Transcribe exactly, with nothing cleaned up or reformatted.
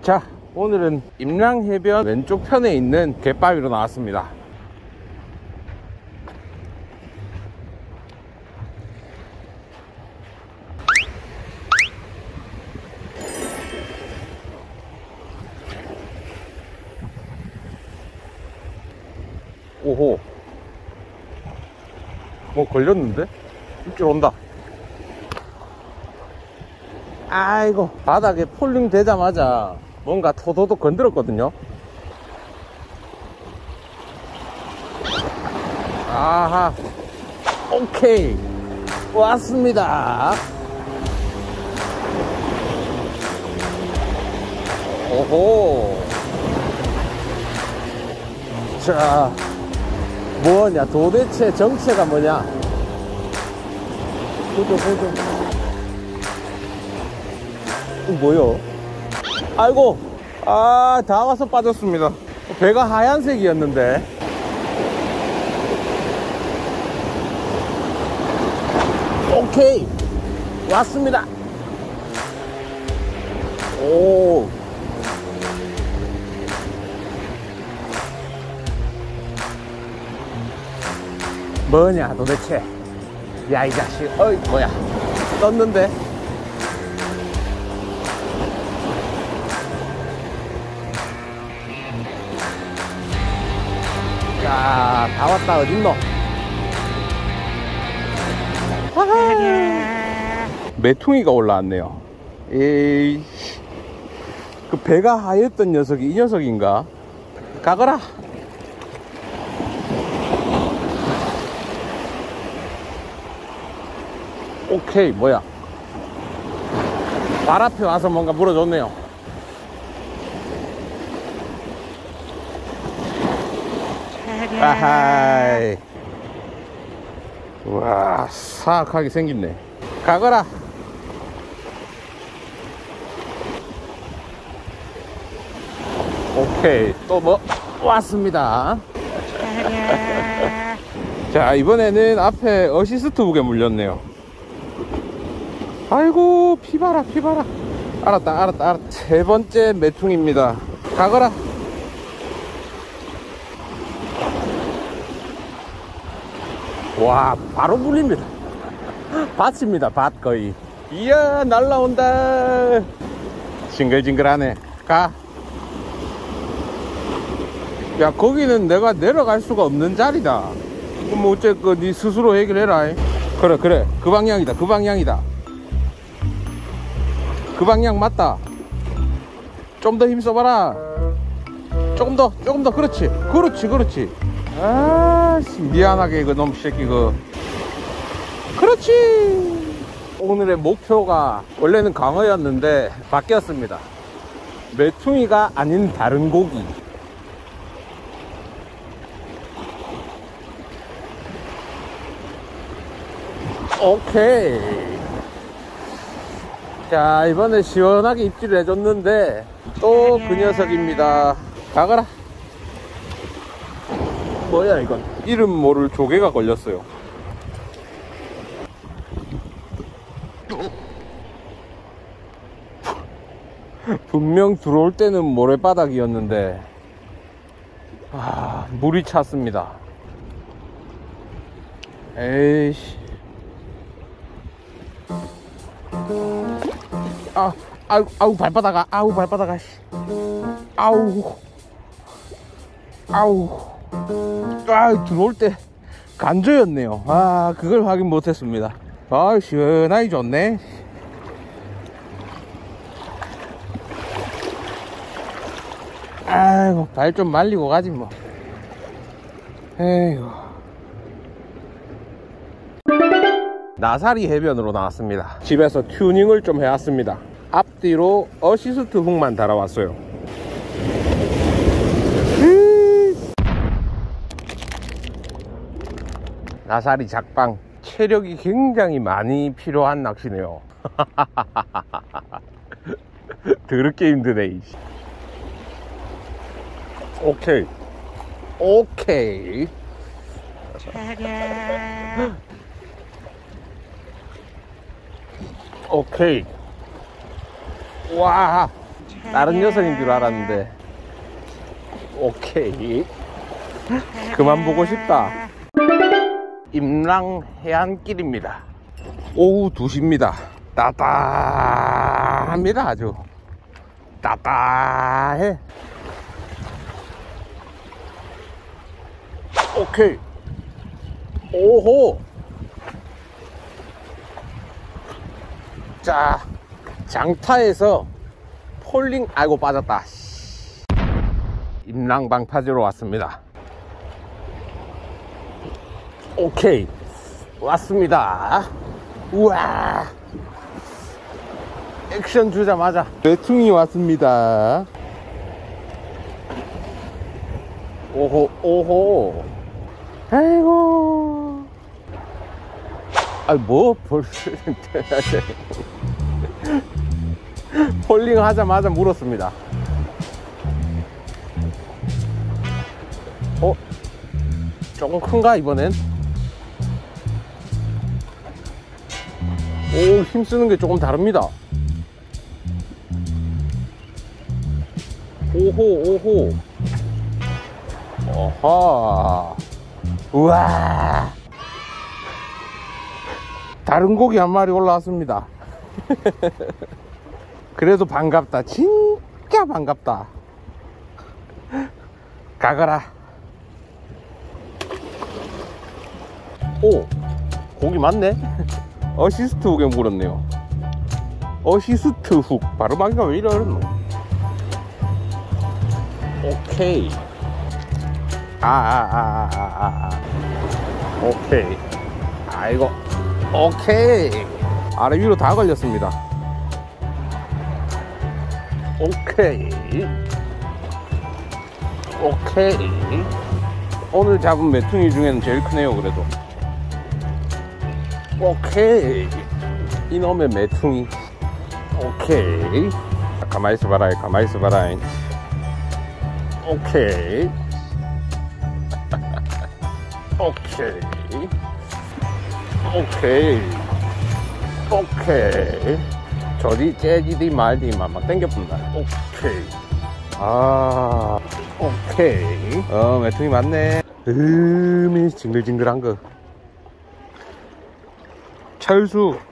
자, 오늘은 임랑해변 왼쪽 편에 있는 갯바위로 나왔습니다. 오호, 뭐 걸렸는데? 입질 온다. 아이고, 바닥에 폴링 되자마자 뭔가 토도독 건드렸거든요. 아하, 오케이, 왔습니다. 오호. 자, 뭐냐, 도대체 정체가 뭐냐? 보죠, 보죠. 어, 뭐요? 아이고, 아, 다 와서 빠졌습니다. 배가 하얀색이었는데. 오케이, 왔습니다. 오, 뭐냐 도대체. 야, 이 자식. 어이, 뭐야, 떴는데. 자, 다 왔다. 어딨노? 메퉁이가 올라왔네요. 에이, 그 배가 하였던 녀석이 이 녀석인가? 가거라. 오케이, 뭐야, 발 앞에 와서 뭔가 물어줬네요. 아하이, 우와, 사악하게 생겼네. 가거라. 오케이, 또 뭐 왔습니다. 자, 이번에는 앞에 어시스트 북에 물렸네요. 아이고, 피봐라, 피봐라. 알았다, 알았다, 알았다. 세 번째 메퉁입니다. 가거라. 와, 바로 물립니다. 밭입니다, 밭 거의. 이야, 날라온다. 징글징글하네. 가. 야, 거기는 내가 내려갈 수가 없는 자리다. 뭐 어쨌건 네 스스로 해결해라. 그래, 그래, 그 방향이다, 그 방향이다. 그 방향 맞다. 좀 더 힘 써봐라. 조금 더, 조금 더. 그렇지, 그렇지, 그렇지. 아, 미안하게 그 놈 새끼 그. 그렇지. 오늘의 목표가 원래는 강어였는데 바뀌었습니다. 메퉁이가 아닌 다른 고기. 오케이. 자, 이번에 시원하게 입질을 해줬는데 또 그 녀석입니다. 가거라. 뭐야 이건? 이름 모를 조개가 걸렸어요. 분명 들어올 때는 모래바닥이었는데 아, 물이 찼습니다. 에이씨. 아, 아우, 아우, 발바닥아, 아우, 발바닥아, 씨. 아우, 아우, 아, 들어올 때 간조였네요. 아, 그걸 확인 못했습니다. 아, 시원하게 좋네. 아이고, 발 좀 말리고 가지 뭐. 에이구. 나사리 해변으로 나왔습니다. 집에서 튜닝을 좀 해왔습니다. 앞뒤로 어시스트 훅만 달아왔어요. 나사리 작방. 체력이 굉장히 많이 필요한 낚시네요. 더럽게 힘드네. 오케이, 오케이. 오케이. 와, 다른 녀석인 줄 알았는데. 오케이. 그만 보고 싶다. 임랑 해안길입니다. 오후 두 시입니다. 따뜻합니다. 아주 따뜻해. 오케이. 오호. 자, 장타에서 폴링, 아이고 빠졌다. 임랑방파제로 왔습니다. 오케이, 왔습니다. 우와, 액션 주자마자 메퉁이 왔습니다. 오호 오호. 아이고, 아이 뭐 벌써 폴링 하자마자 물었습니다. 어? 조금 큰가 이번엔? 오, 힘쓰는 게 조금 다릅니다. 오호 오호. 어하. 우와, 다른 고기 한 마리 올라왔습니다. 그래도 반갑다. 진짜 반갑다. 가거라. 오, 고기 많네. 어시스트 훅에 물었네요. 어시스트 훅 발음하기가 왜 이러노. 오케이. 아아아아아 아, 아, 아, 아. 오케이. 아이고. 오케이. 아래 위로 다 걸렸습니다. 오케이. 오케이. 오늘 잡은 메퉁이 중에는 제일 크네요. 그래도. 오케이. 이놈의 메퉁이. 오케이. 가만히 있어봐라. 가만히 있어봐라. 오케이. 오케이. 오케이. 오케이. 저리 째지디 말디만 막 땡겨뿐다. 오케이. 아, 오케이. 어, 메퉁이 많네. 음이 징글징글한 거. 철수.